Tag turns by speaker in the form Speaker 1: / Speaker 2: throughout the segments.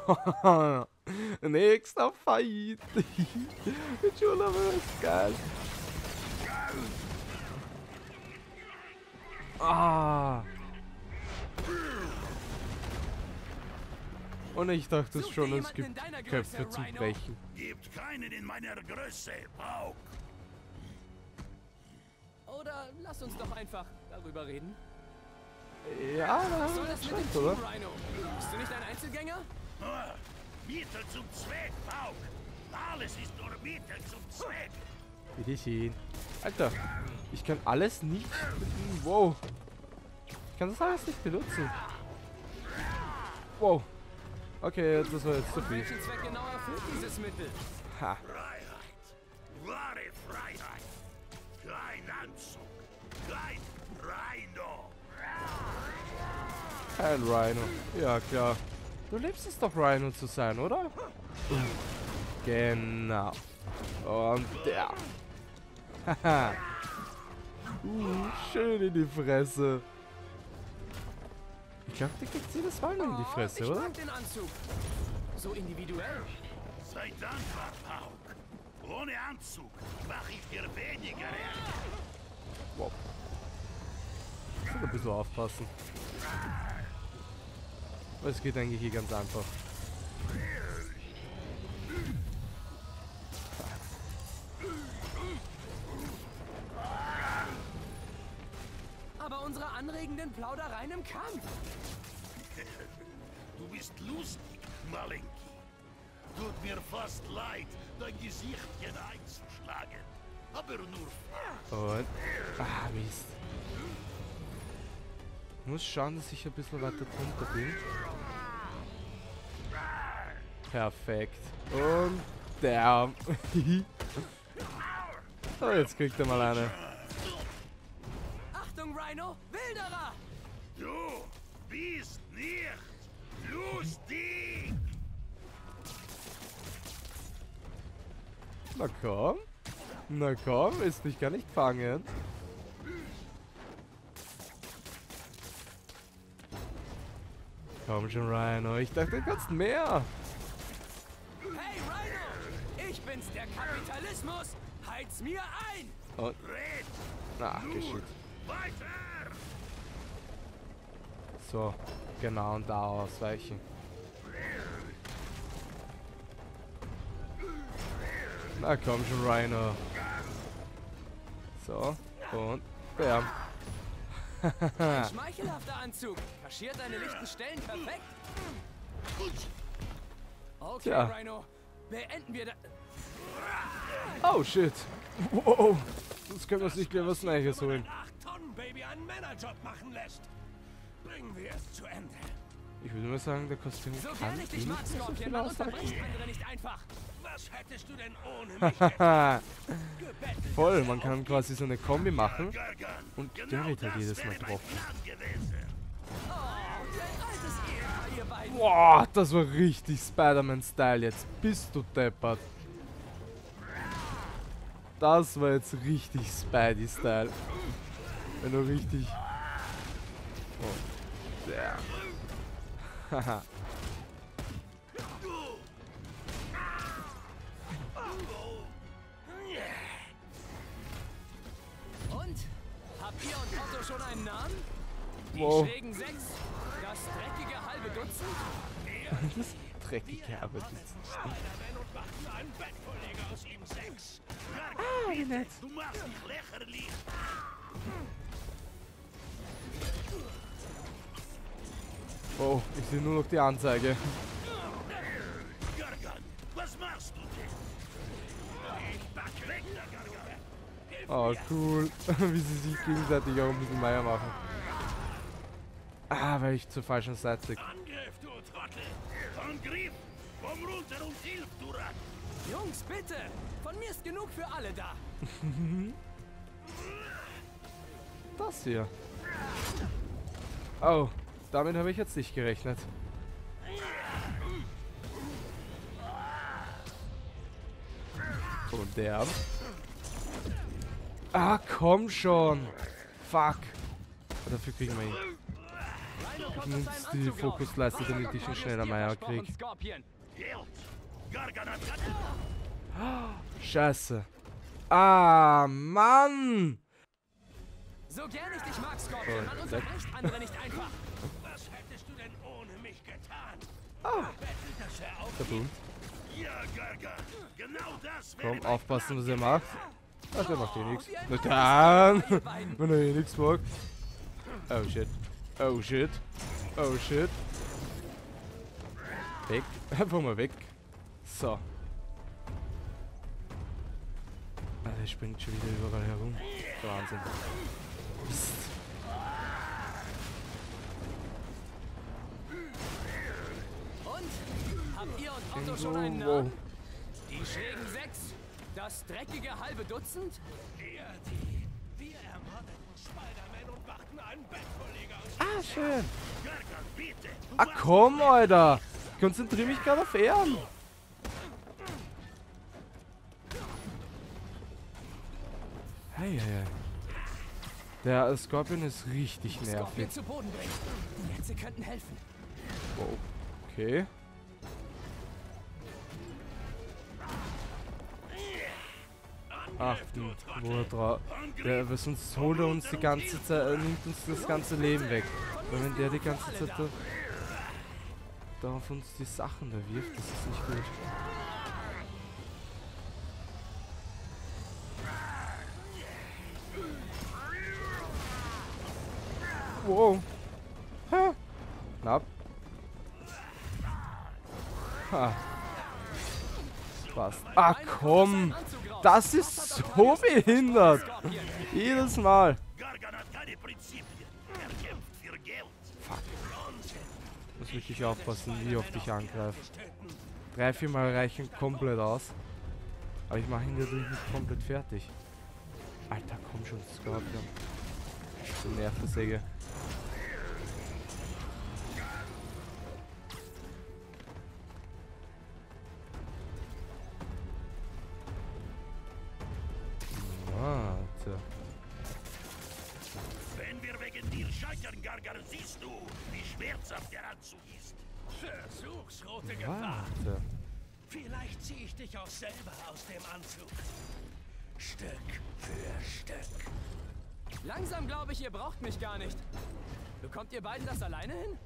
Speaker 1: Nächster Fight. Jula ist geil. Ah. Und ich dachte schon, es gibt Köpfe zum Brechen.
Speaker 2: Gibt keinen in meiner Größe, Pauk.
Speaker 3: Oder lass uns doch einfach darüber reden.
Speaker 1: Ja,
Speaker 3: Was soll das mit dem
Speaker 1: scheint,
Speaker 3: Team,
Speaker 1: oder?
Speaker 3: Rhino? Bist du nicht ein Einzelgänger?
Speaker 2: Ah, Mittel zum Zweck, Pauk. Alles ist nur Mittel zum Zweck.
Speaker 1: Bitte sehen. Alter, ich kann alles nicht... Wow. Ich kann das alles nicht benutzen. Wow. Okay, das war jetzt zu viel.
Speaker 3: Welchen Zweck genau erfüllt dieses Mittel?
Speaker 1: Ha.
Speaker 2: Freiheit. Wahre Freiheit. Kein Anzug. Kein Rhino.
Speaker 1: Kein Rhino. Ja, klar. Du liebst es doch, Rhino zu sein, oder? Genau. Und der. Haha. Schön in die Fresse. Ich glaube, der kriegt jedes Mal in die Fresse,
Speaker 3: ich
Speaker 1: oder?
Speaker 3: mag den Anzug. So individuell.
Speaker 2: Sei dankbar, Pauk. Ohne Anzug mach ich dir weniger Ärger.
Speaker 1: Wow. Ich muss ein bisschen aufpassen. Aber es geht eigentlich hier ganz einfach.
Speaker 3: Aber unsere anregenden Plaudereien im Kampf.
Speaker 2: Du bist lustig, Malenki. Tut mir fast leid, dein Gesichtchen einzuschlagen. Aber nur
Speaker 1: Und... Ah, Mist. Ich muss schauen, dass ich ein bisschen weiter drunter bin. Perfekt. Und der. So, jetzt kriegt er mal eine.
Speaker 3: Achtung, Rhino! Wilderer!
Speaker 2: du bist nicht lustig.
Speaker 1: Na komm. Na komm, ist mich gar nicht fangen. Komm schon, Rhino. Ich dachte, du kannst mehr.
Speaker 3: Hey, Rhino! Ich bin's, der Kapitalismus! Heiz mir ein!
Speaker 1: Und...
Speaker 2: Red
Speaker 1: Ach, geschickt.
Speaker 2: weiter.
Speaker 1: So, genau, und da ausweichen. Na komm schon, Rhino. So, und bam.
Speaker 3: Ein schmeichelhafter Anzug. Kaschiert deine lichten Stellen perfekt. Okay,
Speaker 1: Tja.
Speaker 3: Rhino. Beenden wir das.
Speaker 1: Oh, shit. Wow. Jetzt können wir uns nicht mehr was Neues holen.
Speaker 2: 8-Tonnen-Baby einen Männerjob machen lässt. Bringen wir es zu Ende.
Speaker 1: Ich würde mal sagen, der Kostüm
Speaker 3: So
Speaker 1: kann
Speaker 3: gern ich dich mag,
Speaker 1: nicht so
Speaker 3: Scorpion,
Speaker 1: viel
Speaker 3: man
Speaker 1: aushalten.
Speaker 3: unterbricht andere nicht einfach.
Speaker 2: Was hättest du denn ohne mich
Speaker 1: Haha.
Speaker 2: gebettelt?
Speaker 1: Voll, man kann quasi so eine Kombi machen.
Speaker 2: Gargan.
Speaker 1: Und
Speaker 2: Genau
Speaker 1: der wird halt
Speaker 2: das
Speaker 1: jedes Mal
Speaker 2: wäre mein
Speaker 1: getroffen.
Speaker 2: Plan gewesen.
Speaker 3: Oh, ein altes Ehepaar, ihr beiden.
Speaker 1: Boah, das war richtig Spider-Man-Style jetzt. Bist du deppert. Das war jetzt richtig Spidey-Style. Wenn du richtig... Oh. Der. Haha.
Speaker 3: Und? Habt ihr und Otto schon einen Namen? Die
Speaker 1: Wow.
Speaker 3: Schrägen 6? Das dreckige halbe Dutzend?
Speaker 1: Das dreckige Arbeit.
Speaker 2: Spider-Man und macht nur einen Bettkollege aus ihm 6.
Speaker 1: Ah, wie nett.
Speaker 2: Du machst dich lächerlich.
Speaker 1: Oh, ich sehe nur noch die Anzeige.
Speaker 2: Gargan, was machst du denn? Ich back weg, der Gargan.
Speaker 1: Oh, cool. Wie sie sich gegenseitig auch ein bisschen Meier machen. Ah, weil ich zur falschen Seite...
Speaker 2: Angriff, du Trottel. Angriff. Komm runter und hilf, du Rat.
Speaker 3: Jungs, bitte! Von mir ist genug für alle da.
Speaker 1: Das hier. Oh, damit habe ich jetzt nicht gerechnet. Und der. Ah, komm schon. Fuck. Dafür kriegen wir ihn.
Speaker 3: Rhino,
Speaker 1: Ich nutze die Fokusleiste, damit ich ihn schneller Meier krieg. Scheiße. Ah, Mann!
Speaker 3: So gern ich dich mag, Scorpion, man unterbricht andere nicht einfach.
Speaker 2: Was hättest du denn ohne mich getan?
Speaker 1: Verdammt.
Speaker 2: Ja, Gargan, genau das wäre
Speaker 1: Komm,
Speaker 2: mein
Speaker 1: aufpassen, was er macht. Ach, der macht eh nichts. Na dann! Wenn er eh nichts mag. Oh shit. Oh shit. Oh shit. Weg. Einfach mal weg. So. Ah, der springt schon wieder überall herum. Wahnsinn. Mist.
Speaker 3: Und? Habt ihr und Otto schon einen
Speaker 1: Wow.
Speaker 3: Namen? Die schrägen 6? Das dreckige halbe Dutzend?
Speaker 2: Ja, die. Wir ermordeten Spider-Man und machten einen Bettvorleger aus.
Speaker 1: Ah, schön.
Speaker 2: Gargan, bitte.
Speaker 1: Ah, komm, Alter. Ich konzentriere mich gerade auf Ehren. Hey, hey, hey. Der Scorpion ist richtig
Speaker 3: Scorpion
Speaker 1: nervig.
Speaker 3: zu Boden bringen. Die Netze könnten helfen.
Speaker 1: Wow. Okay. Ach, wo er drauf. Weil sonst holt er uns die ganze Zeit, nimmt uns das ganze Leben weg. Weil wenn der die ganze Zeit da auf uns die Sachen da wirft, das ist nicht gut. Wow. Ha. Knapp. Ha. Passt. Ah, komm. Das ist so behindert. Jedes Mal.
Speaker 2: Gargan hat keine Prinzipien. Er kämpft für Geld.
Speaker 1: Fuck. Muss wirklich aufpassen, wie oft ich angreife. 3-4 Mal reichen komplett aus. Aber ich mache ihn natürlich nicht komplett fertig. Alter, komm schon, Scorpion. So Nervensäge. Warte.
Speaker 2: Wenn wir wegen dir scheitern, Gargan, siehst du, wie schmerzhaft der Anzug ist. Versuch's, rote Gefahr.
Speaker 1: Warte.
Speaker 2: Vielleicht ziehe ich dich auch selber aus dem Anzug. Stück für Stück.
Speaker 3: Langsam glaube ich, ihr braucht mich gar nicht. Bekommt ihr beiden das alleine hin?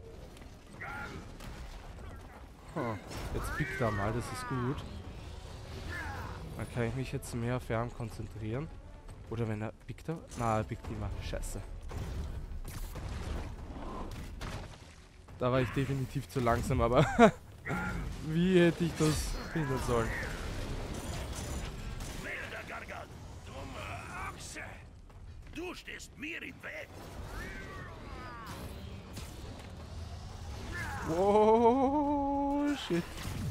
Speaker 1: Huh. Jetzt pickt er mal, das ist gut. Dann kann ich mich jetzt mehr auf Fern konzentrieren. Oder wenn er pickt er? Na, er pickt immer. Scheiße. Da war ich definitiv zu langsam, aber wie hätte ich das finden sollen?
Speaker 2: Wilder Gargan, dumme Ochse. Du stehst mir im Weg.
Speaker 1: Oh, shit.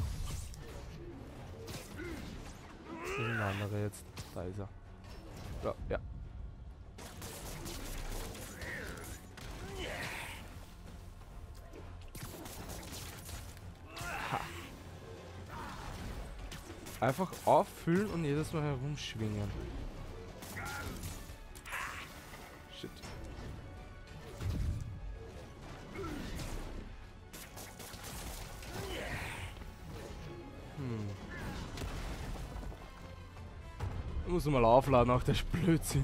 Speaker 1: Wo ist denn der andere jetzt? Da ist er. Ja, ja. Ha. Einfach auffüllen und jedes Mal herumschwingen. Shit. Ich muss mal aufladen, auch der Blödsinn.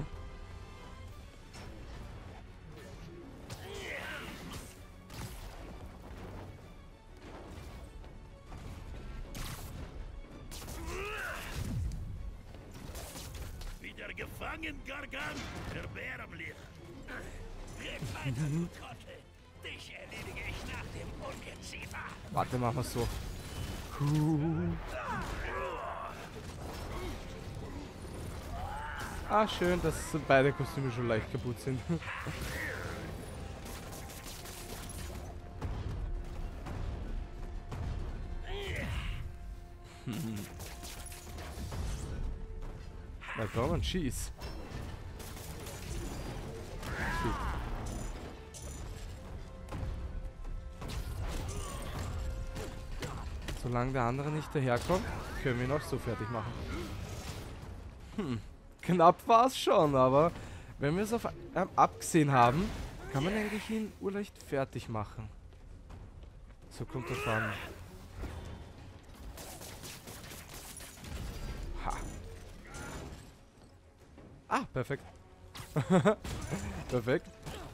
Speaker 2: Wieder gefangen, Gargan. Erbärmlich. Red weiter, du Trottel. Dich erledige ich nach dem Ungeziefer.
Speaker 1: Warte, machen wir so. Ah, schön, dass beide Kostüme schon leicht kaputt sind. Na komm, und schieß. Shit. Solange der andere nicht daherkommt, können wir ihn auch so fertig machen. Knapp war es schon, aber wenn wir es auf abgesehen haben, Kann man eigentlich ihn urleicht fertig machen? So kommt das an. Ha. Ah, perfekt. Perfekt.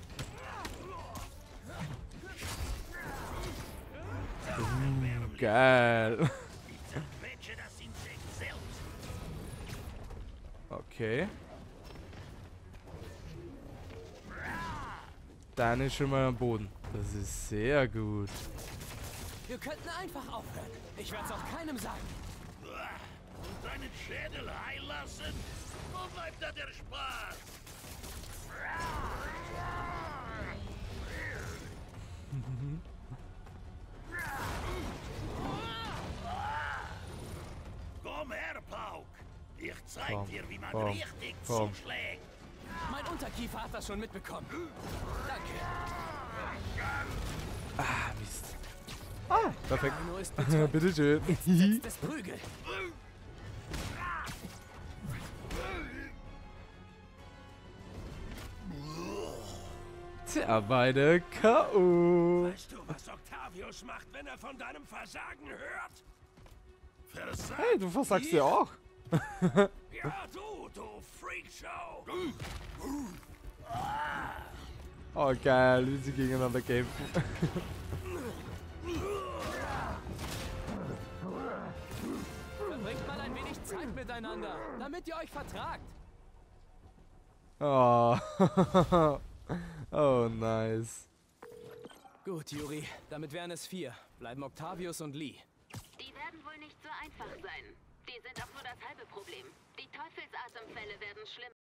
Speaker 1: Geil.
Speaker 2: Zerquetsche das Insekt selbst.
Speaker 1: Okay. Deine ist schon mal am Boden. Das ist sehr gut.
Speaker 3: Wir könnten einfach aufhören. Ich werde es auch keinem sagen.
Speaker 2: Und deinen Schädel heil lassen? Wo bleibt da der Spaß? Komm her, Pauk. Ich zeig
Speaker 1: Komm,
Speaker 2: dir, wie man
Speaker 1: komm,
Speaker 2: richtig
Speaker 1: komm.
Speaker 2: zuschlägt.
Speaker 3: Mein Unterkiefer hat das schon mitbekommen. Danke.
Speaker 1: Ah, Mist. Ah, perfekt.
Speaker 3: Rhino ist betäubt.
Speaker 1: Bitteschön.
Speaker 3: Setzt es Prügel.
Speaker 1: Tja, beide K.O.
Speaker 2: Weißt du, was Octavius macht, wenn er von deinem Versagen hört? Versagen?
Speaker 1: Hey, du versagst ja auch.
Speaker 2: Ja, du Freakshow!
Speaker 1: Oh, geil, wie sie gegeneinander kämpfen.
Speaker 3: Verbringt mal ein wenig Zeit miteinander, damit ihr euch vertragt.
Speaker 1: Oh. Oh, nice.
Speaker 3: Gut, Yuri. Damit wären es 4. Bleiben Octavius und Lee.
Speaker 4: Die werden wohl nicht so einfach sein. Die sind auch nur das halbe Problem. Die Teufelsatemfälle werden schlimmer.